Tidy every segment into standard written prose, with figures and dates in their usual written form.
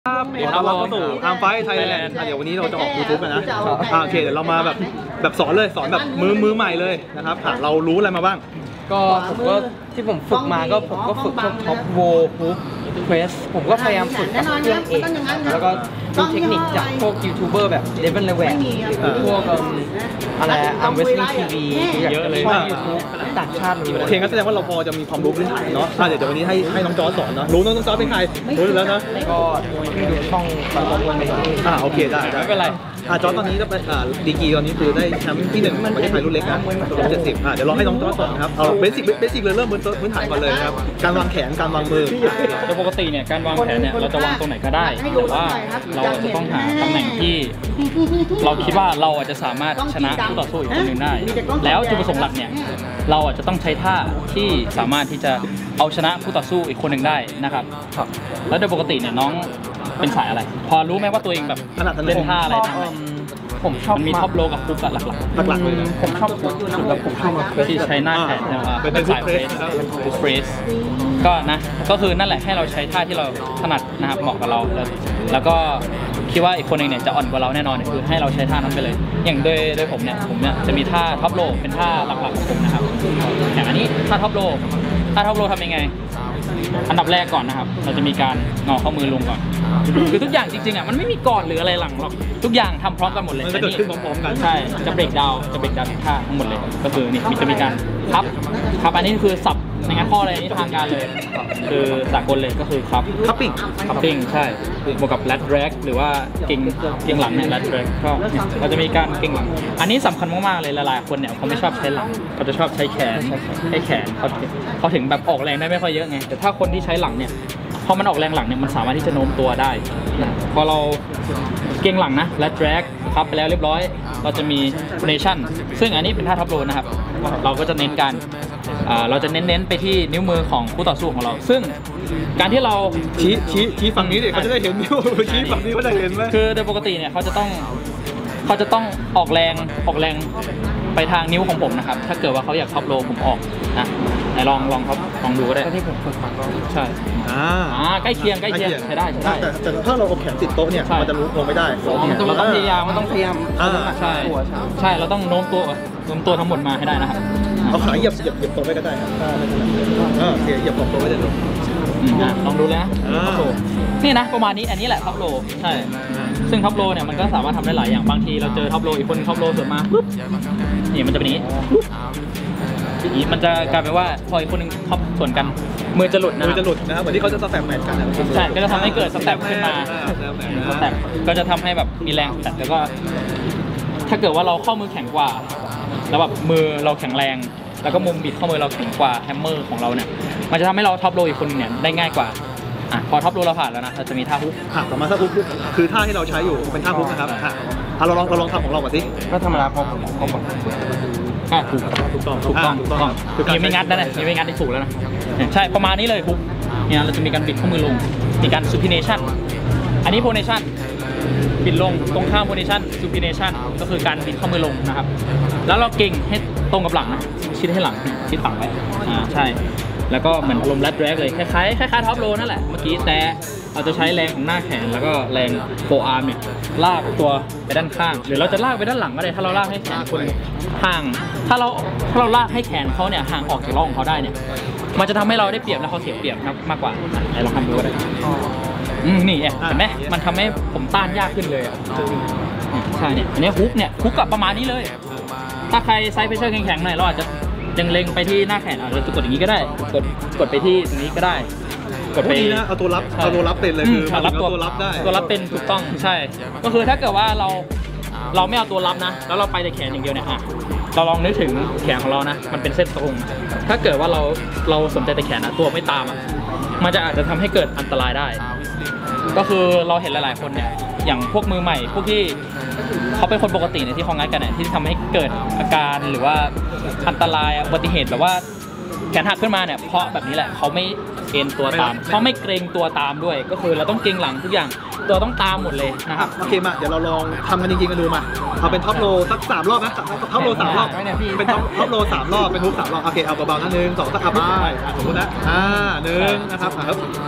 ครับเราเข้าสู่อาร์มไฟท์ไทยแลนด์เดี๋ยววันนี้เราจะออก YouTube กันนะโอเคเดี๋ยวเรามาแบบสอนเลยสอนแบบมือใหม่เลยนะครับเรารู้อะไรมาบ้างก็ผมก็ที่ผมฝึกมาก็ผมก็ฝึกพวกท็อปโวฮุกเควสผมก็พยายามฝึกกับเครื่องเองแล้วก็ดูเทคนิคจากพวกยูทูบเบอร์แบบเดวินเลเวตหรือพวกอะไรอัมเวสลิงทีวีเยอะเลยช่องยูทูบต่างชาติโอเคงั้นแสดงว่าเราพอจะมีความรู้พื้นฐานเนาะเดี๋ยววันนี้ให้น้องจอร์จสอนเนาะรู้น้องจอร์จเป็นใครรู้แล้วนะก็ดูช่องบางคนไปโอเคได้ไม่เป็นไรจอร์จตอนนี้ก็ดีกีตอนนี้คือได้แชมป์ที่1ประเทศไทยรุ่นเล็กนะ70เดี๋ยวลองให้น้องจอร์จสอนครับเอาเบสิกเลยเริ่มพื้นฐานก่อนเลยครับการวางแขนการวางมือโดยปกติเนี่ยการวางแผนเนี่ยเราจะวางตรงไหนก็ได้แต่ว่าเราจะต้องหาตำแหน่งที่เราคิดว่าเราอาจจะสามารถชนะคู่ต่อสู้อีกคนหนึ่งได้แล้วจุดประสงค์หลักเนี่ยเราอาจจะต้องใช้ท่าที่สามารถที่จะเอาชนะคู่ต่อสู้อีกคนหนึ่งได้นะครับแล้วโดยปกติเนี่ยน้องเป็นสายอะไรพอรู้ไหมว่าตัวเองแบบเล่นท่าอะไรผมชอบมันมีท็อปโลกับฟุกหลักเลยผมชอบฟุกสุดแล้วผมชอบที่ใช้หน้าแขนเป็นสายเฟรสก็นะก็คือนั่นแหละให้เราใช้ท่าที่เราถนัดนะครับเหมาะกับเราแล้วก็คิดว่าอีกคนหนึ่งเนี่ยจะอ่อนกว่าเราแน่นอนคือให้เราใช้ท่านั้นไปเลยอย่างโดยผมเนี่ยจะมีท่าท็อปโลเป็นท่าหลักๆของผมนะครับอย่างอันนี้ท่าท็อปโลทำยังไงอันดับแรกก่อนนะครับเราจะมีการงอข้อมือลงก่อนคือทุกอย่างจริงๆมันไม่มีก่อนหรืออะไรหลังหรอกทุกอย่างทำพร้อมกันหมดเลยมันจะเกิดขึ้นพร้อมๆกันใช่จะเบรกดาวทุกท่าทั้งหมดเลยก็คือนี่จะมีการพับอันนี้คือสับในงานข้ออะไรนี้ทางการเลยคือสากลเลยก็คือคัพปิ้งใช่บวกกับแรดแร็กหรือว่าเก่งหลังเนี่ยแรดแร็กก็เราจะมีการเก่งหลังอันนี้สำคัญมากๆเลยหลายๆคนเนี่ยเขาไม่ชอบใช้หลังเขาจะชอบใช้แขนเขาถึงแบบออกแรงได้ไม่ค่อยเยอะไงแต่ถ้าคนที่ใช้หลังเนี่ยพอมันออกแรงหลังเนี่ยมันสามารถที่จะโน้มตัวได้พอเราเก่งหลังนะและแดรกครับไปแล้วเรียบร้อยเราจะมีโพเนชั่นซึ่งอันนี้เป็นท่าท็อปโรนะครับเราก็จะเน้นการเราจะเน้นไปที่นิ้วมือของคู่ต่อสู้ของเราซึ่งการที่เราชี้ฝั่งนี้เขาจะได้เห็นนิ้วชี้ฝั่งนี้เขาจะเห็นไหมคือโดยปกติเนี่ยเขาจะต้องออกแรงไปทางนิ้วของผมนะครับถ้าเกิดว่าเขาอยากท็อปโรผมออกนะไหนลองดูก็ได้ที่ผมฝึกมาก็ใช่ใกล้เคียงใช้ได้แต่ถ้าเราเอาแขนติดโต๊ะเนี่ยมันจะลงไม่ได้เราต้องพยายามใช่เราต้องโน้มตัวทั้งหมดมาให้ได้นะครับเอาขาเหยียบตรงไปก็ได้ครับโอเคเหยียบตรงไปได้เลยลองดูเลยนะนี่นะประมาณนี้อันนี้แหละท็อปโรใช่ซึ่งท็อปโรเนี่ยมันก็สามารถทำได้หลายอย่างบางทีเราเจอท็อปโรอีกคนท็อปโรสวนมาปุ๊บนี่มันจะเป็นนี้มันจะกลายเป็นว่าพออีกคนนึงท็อปส่วนกันมือจะหลุดนะครับเหมือนที่เขาจะสแตปแมทกันใช่ก็จะทำให้เกิดสแตปขึ้นมาสแตปก็จะทำให้แบบมีแรงแต่แล้วก็ถ้าเกิดว่าเราข้อมือแข็งกว่าแล้วแบบมือเราแข็งแรงแล้วก็มุมบิดข้อมือเราแข็งกว่าแฮมเมอร์ของเราเนี่ยมันจะทำให้เราท็อปโรอีกคนเนี่ยได้ง่ายกว่าพอท็อปโรเราผ่านแล้วนะเราจะมีท่าฮุกต่อมาท่าฮุกคือท่าที่เราใช้อยู่เป็นท่าฮุกนะครับเราลองทำของเราก่อนสิก็ธรรมดาพอผมถูกต้องยังไม่งัดนะยังไม่งัดได้ถูกแล้วนะใช่ประมาณนี้เลยฮุกเนี่ยเราจะมีการบิดข้อมือลงมีการซูพิเนชั่นอันนี้โพเนชั่นบิดลงตรงข้ามโพเนชั่นซูพิเนชั่นก็คือการบิดข้อมือลงนะครับแล้วเราเก่งให้ตรงกับหลังนะชิดให้หลังชิดฝั่งไว้ใช่แล้วก็เหมือนลมแรดแรกเลยคล้ายท็อปโรนั่นแหละเมื่อกี้แต่เราจะใช้แรงของหน้าแขนแล้วก็แรงโฟอาร์มเนี่ยลากตัวไปด้านข้างหรือเราจะลากไปด้านหลังก็ได้ถ้าเราลากให้แขนคนห่างถ้าเราลากให้แขนเขาเนี่ยห่างออกจากร่องของเขาได้เนี่ยมันจะทำให้เราได้เปรียบและเขาเสียเปรียบมากกว่าไหนลองทำดูก็ได้นี่เห็นไหมมันทำให้ผมต้านยากขึ้นเลยใช่เนี่ยอันนี้ฮุกกับประมาณนี้เลยถ้าใครไซส์เพรสเชอร์แข็งๆหน่อยเราอาจจะยังเล็งไปที่หน้าแขนเราจะกดอย่างนี้ก็ได้กดไปที่ตรงนี้ก็ได้กดไปนี่นะเอาตัวรับเป็นเลยคือรับตัวรับได้ตัวรับเป็นถูกต้องใช่ก็คือถ้าเกิดว่าเราไม่เอาตัวรับนะแล้วเราไปแต่แขนอย่างเดียวเนี่ยเราลองนึกถึงแขนของเรานะมันเป็นเส้นตรงถ้าเกิดว่าเราสนใจแต่แขนนะตัวไม่ตามมันจะอาจจะทำให้เกิดอันตรายได้ก็คือเราเห็นหลายๆคนเนี่ยอย่างพวกมือใหม่พวกที่เขาเป็นคนปกติเนี่ยที่เขางัดกันเนี่ยที่ทำให้เกิดอาการหรือว่าอันตรายอุบัติเหตุแบบว่าแขนหักขึ้นมาเนี่ยเพราะแบบนี้แหละเขาไม่เอ็นตัวตามเขาไม่เกรงตัวตามด้วยก็คือเราต้องเกรงหลังทุกอย่างตัวต้องตามหมดเลยนะครับโอเคมาเดี๋ยวเราลองทำกันจริงๆกันดูมาเอาเป็นท็อปโรสัก3 รอบนะท็อปโร3 รอบเป็นท็อปโร3 รอบเป็นฮุก3 รอบโอเคเอาเบาๆนะ1 2 3ไปสมมตินะ1นะครับ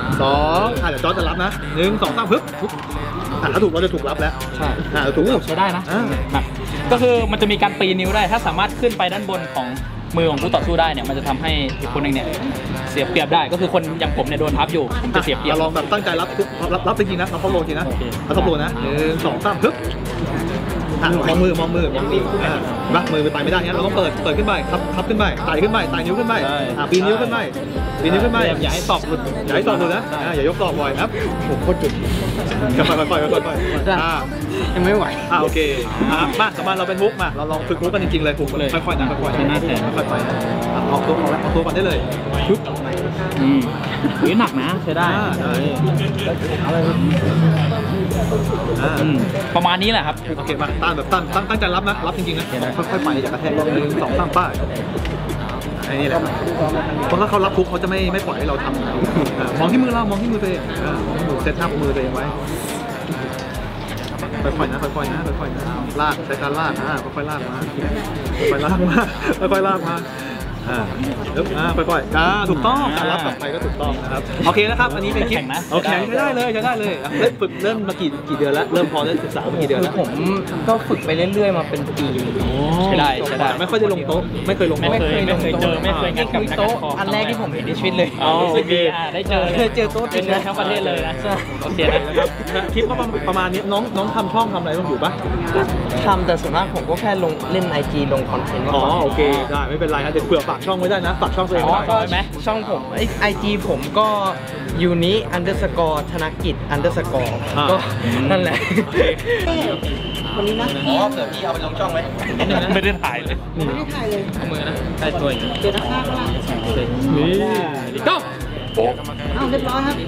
2เดี๋ยวจอร์จจะรับนะ1 2 3ปึ๊บถ้าถูกเราจะถูกรับแล้วใช่ถูกใช้ได้นะก็คือมันจะมีการปีนนิ้วได้ถ้าสามารถขึ้นไปด้านบนของมือของผู้ต่อสู้ได้เนี่ยมันจะทำให้อีกคนหนึ่งเนี่ยเสียเปรียบได้ก็คือคนอย่างผมเนี่ยโดนทับอยู่ผมจะเสียเปรียบลองแบบตั้งใจรับจริงๆนะเราท็อปโลจริงนะเราท็อปโลนะ1 2 3ปึ๊บมองมือรับมือไปไม่ได้งั้นเราต้องเปิดขึ้นไปทับขึ้นไปไต่ขึ้นไปไต่นิ้วขึ้นไปปีนนิ้วขึ้นไปอย่าให้ศอกหลุดนะอย่ายกศอกบ่อยครับผมโคตรจุดกลับไปปล่อยยังไม่ไหวโอเคมาสมมติเราเป็นฮุกมาเราลองฝึกฮุกกันจริงๆเลยฮุกเลยค่อยๆนะค่อยๆนะค่อยๆไปออกตัวก่อนได้เลยปึ๊บหนักนะใช้ได้ประมาณนี้แหละครับโอเคมาตั้งใจรับนะรับจริงๆนะค่อยๆไปอย่ากระแทก1 2 3ป้ายนี่แหละเพราะถ้าเขารับคุกเขาจะไม่ปล่อยให้เราทำมองที่มือเรามองที่มือตัวเองเซตอัพมือตัวเองไว้ค่อยๆนะลากใช้การลากค่อยๆลากมาค่อยๆลากมาค่อยๆถูกต้องการรับต่อไปก็ถูกต้องนะครับโอเคนะครับอันนี้เป็นคลิปโอเคใช้ได้เลยฝึกเริ่มมากี่เดือนแล้วเริ่มพอได้ศึกษามากี่เดือนแล้วผมก็ฝึกไปเรื่อยๆมาเป็นปีใช่ได้ไม่ค่อยได้ลงโต๊ะไม่เคยงัดกับโต๊ะอันแรกที่ผมเห็นในชีวิตเลยโอเคได้เจอโต๊ะเป็นทั้งประเทศเลยนะโอเคนะครับคลิปก็ประมาณนี้น้องทำช่องทำอะไรต้องอยู่ปะทำแต่ส่วนมากผมก็แค่ลงเล่น IG ลงคอนเทนต์โอเคได้ไม่เป็นไรครับเดี๋ยวเผื่อฝากช่องไว้ได้นะฝากช่องตัวเองได้ไหมช่องผมIG ผมก็uni_ธนกิจ_ก็นั่นแหละวันนี้นะเผื่อพี่เอาไปลงช่องไหมไม่ได้ถ่ายเลยเอามือนะใกล้ตัวอีกเดี๋ยวนักฆ่าก็ล่ะนี่ก็เรียบร้อยครับ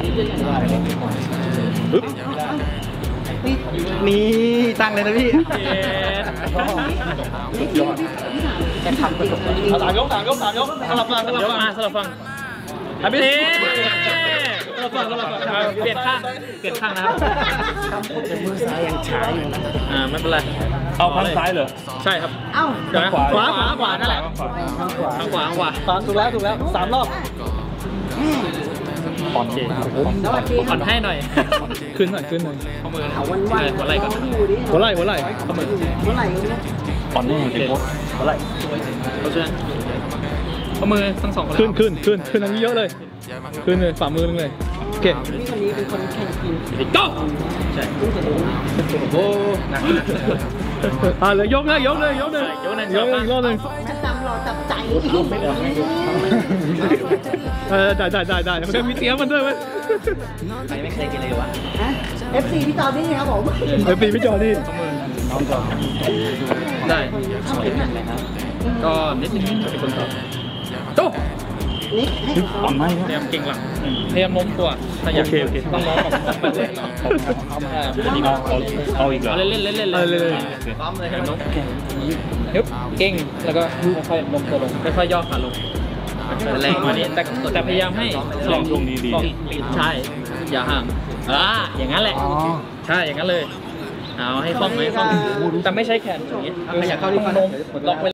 นี่ตั้งเลยนะพี่แค่ทำประสบการณ์ 3 ยกสลับฟังครับพี่สลับฟังเปลี่ยนข้างนะครับมือซ้ายยังช้าอยู่ไม่เป็นไรเอาข้างซ้ายเหรอใช่ครับขวานั่นแหละข้างขวาถูกแล้ว3 รอบผ่อนผ่อนให้หน่อยขึ้นหน่อยข้อมือหัวไหล่ก่อนหัวไหล่ข้อมือผ่อนให้หัวไหล่เพราะฉะนั้นข้อมือทั้ง2คนขึ้นอันนี้เยอะเลยขึ้นเลยฝ่ามือเลยโอเคคนนี้เป็นคนแข่งกินก็ใช่โอ้หนักเลยยกเลยอีกรอบนึงจำรอจับใจได้มันก็มีเตี้ยมันด้วยใครไม่เคยกินเลยวะ FC พี่จอนี่ครับผม FC พี่จอนี่ได้ก็นิดนึงเป็นคนตอบโตอ่อนไหมพยายามเก่งหลังพยายามโน้มตัวถ้าอยากต้องล้อมไปเลยเอาอีกเหรอเล่นล้อมเลยน้องเก่งแล้วก็ค่อยๆโน้มตัวลงค่อยๆย่อขาลงแรงกว่านี้แต่พยายามให้ลองตรงนี้ดีใช่อย่าห่างอย่างนั้นแหละใช่อย่างนั้นเลยเอาให้คล่องไหมคล่องแต่ไม่ใช้แขนอย่างนี้อยากเข้าที่ฟันล็อกไว้